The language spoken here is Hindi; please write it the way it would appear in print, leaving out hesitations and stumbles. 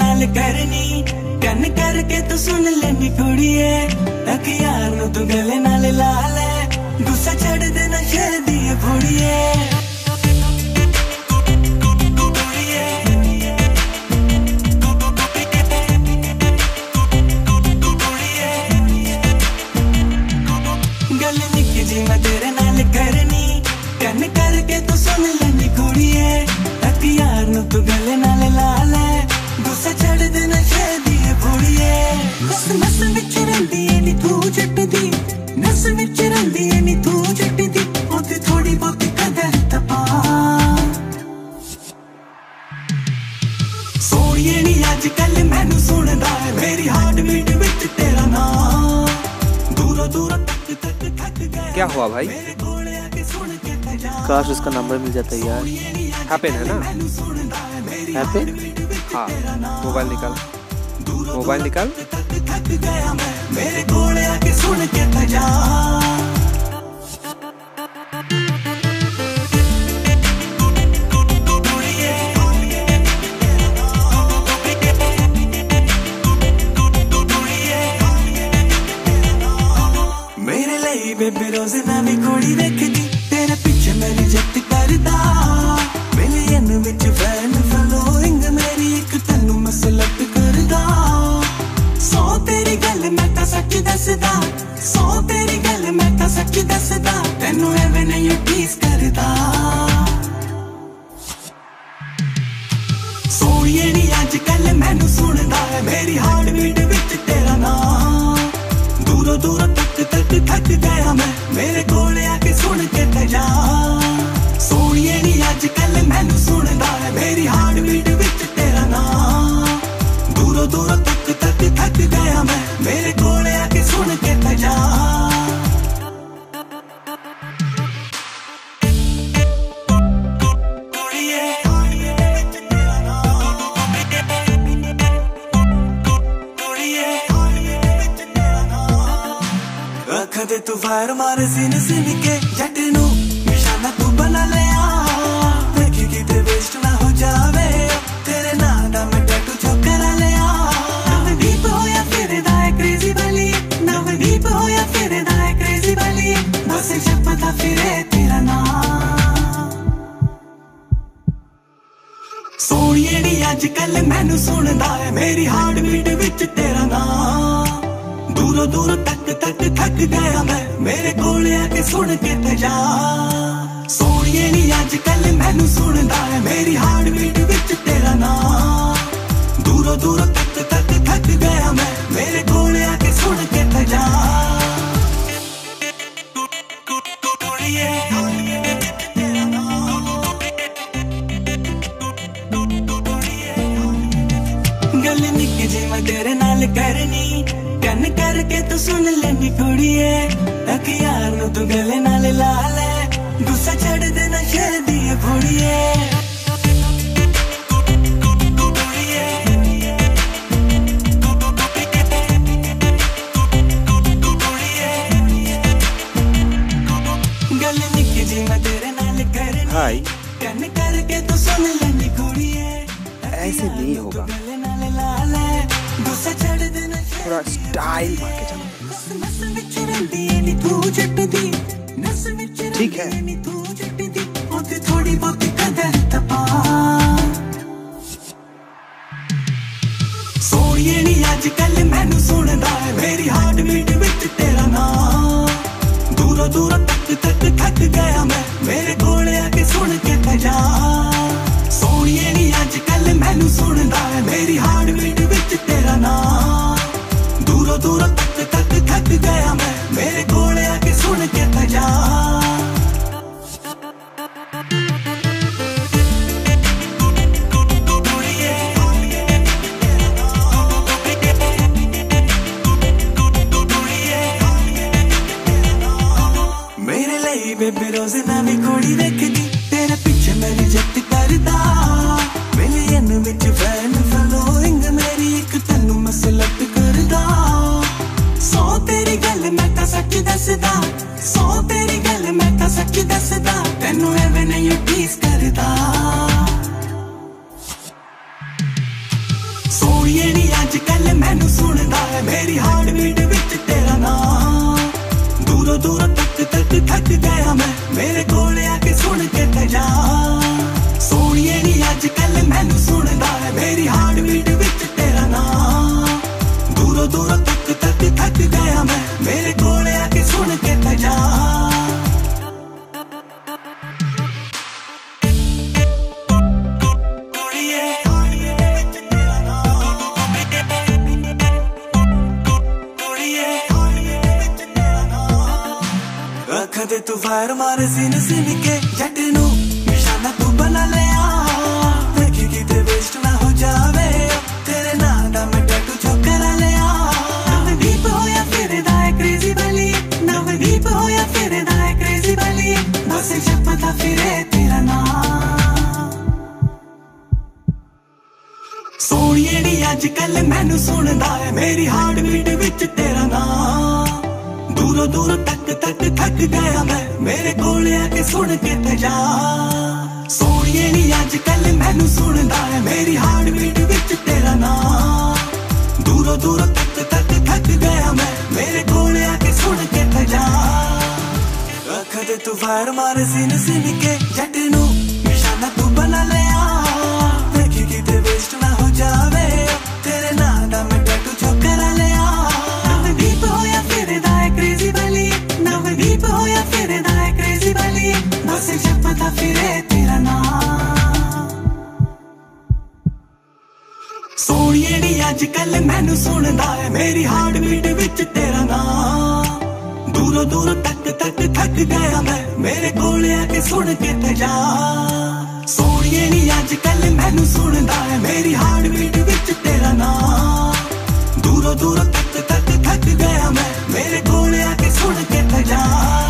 नाल करनी कन करके तू सुन लेनी कुड़िए तक यार नू तू गले नाल ला ले गुस्सा छड़ देना शहर दी फुड़िए गल निक्की जी मैं तेरे नाल करनी कन करके तू सुन लेनी कुड़िए तक यार नू तू गले नाल ला ले गुस्सा छड़ देना शहर दी फुड़िए नस नस विच रहिंदी ऐ नी तू जट दी नस विच रहिंदी ऐ नी तू जट दी ओदी थोड़ी बहुत कदर तपा सोनिए नी अजकल मैनू सुनदा है मेरी हार्ट बीट विच तेरा नाम दूरों दूरों तक तक थक गया। क्या हुआ भाई? काश उसका नंबर मिल जाता यार। हैपन है ना? हैपन? हाँ, मोबाइल निकाल, मोबाइल निकाल। मेरे कोले आके सुन के जा मेरे लिए बेबी रोज नवी कुड़ी देखदी तेरे पीछे मेरी जट करदा मिलियन विच फैन फॉलोइंग मेरी एक तन्नू मैं सिलेक्ट करदा सो तेरी गल मैं तां सच दसदा सो तेरी गल मैं तां सच दसदा तैनू एवें नहीं टीस करदा सोनिए नी अजकल मैनू सुनदा है मेरी हार्ट बीट विच तेरा नाम दूरों दूरों तक तक थक गया मैं मेरे कोले आके सुन के जा सोनिए नी अजकल मैनू सुनदा है मेरी हार्ट बीट विच तेरा नाम दूरों दूरों तक तक थक गया मैं मेरे कोले आके सुन के जा दे तू फायर मारे सीन सीन के जट नू निशाना तू बना लिया देखी किते वेस्ट ना हो जावे तेरे नाम दा मैं टैटू जो करा लिया नवदीप होया फिर दा क्रेजी वाली नवदीप होया फिर दा क्रेजी वाली बस जपदा फिरे तेरा नाम सोनिए नी अजकल मैनू सुनदा है मेरी हार्ट बीट विच तेरा नाम दूरों दूरों तक तक थक गया मैं मेरे कोले आके सुन के जा सोनिए नी अजकल मैनू सुनदा है मेरी हार्ट बीट विच तेरा नाम दूरों दूरों तक तक थक गया मैं मेरे कोले आके सुन के जा गल निक्की जी मैं तेरे नाल करनी कन करके तू सुन लेनी कुड़िए तक यार नू तू गले नाल ला ले गुस्सा छड़ देना शहर दी फुड़िए गल निक्की जी मैं तेरे नाल करनी भाई कन करके तू सुन लेनी कुड़िए ऐसे नहीं होगा, गले नाल ला ले गुस्सा छड़ देना थोड़ा स्टाइल मार के चलो। ठीक है थोड़ी बहुत कदर तपा सोनिए नी अजकल मैनू सुनदा है मेरी हार्ट बीट विच तेरा नाम दूरों दूरों तक तक थक गया मैं मेरे कोले आके सुन के जा सोनिए नी अजकल मैनू सुनदा है मेरी हार्ट बीट विच तेरा नाम दूरों दूरों तक तक थक गया मैं मेरे कोले आके सुन के जा मेरे लिए बेबी रोज नवी कुड़ी देखदी तेरे पीछे मेरी जट करदा मिलियन विच फैन फॉलो सोनिए नी अजकल मैनू सुनदा है मेरी हार्ट बीट विच तेरा नाम। दूरों दूरों तक तक थक गया मैं मेरे कोल आके सुन के ते जा। सोनिए नी अजकल मैनू सुनदा है मेरी हार्ट बीट विच तेरा नाम। दूरों दूरों तक तक थक गया मैं मेरे कोल आके सुन के ते जा। अखा दे तू फायर मारे सीन सीन के जट नू निशाना तू बना लिया। देखी किते वेस्ट ना हो जावे तेरे नाम दा मैं टैटू चौकरा लिया। नवदीप होया फिर दा क्रेजी वाली, नवदीप होया फिर दा क्रेजी वाली, बस छपता फिरे तेरा नाम। सोनिए नी अजकल मैनू सुनदा है मेरी हार्ट बीट विच तेरा नाम। दूरों दूरों तक तक थक गया मैं मेरे कोल आके सुन के ते जा। सोनिए नी अजकल मैनू सुनदा है मेरी हार्ट बीट विच तेरा नाम। दूरों दूरों तक तक थक गया मैं मेरे कोल आके सुन के ते जा। अखा दे तू फायर मारे सीन सीन के जट नू निशाना तू बना लिया। देखी किते वेस्ट ना हो जावे तेरे नाम दा मैं टैटू चौकरा लिया। नवदीप होया फिर दा क्रेजी वाली, नवदीप होया फिर दा क्रेजी वाली, बस छपता फिरे तेरा नाम। सोनिए नी अजकल मैनू सुनदा है मेरी हार्ट बीट विच तेरा नाम। दूरों दूरों तक तक थक गया मैं मेरे कोल आके सुन के ते जा। सोनिए नी अजकल मैनू सुनदा है मेरी हार्ट बीट विच तेरा नाम। दूरों दूरों तक तक थक गया मैं मेरे कोल आके सुन के ते जा।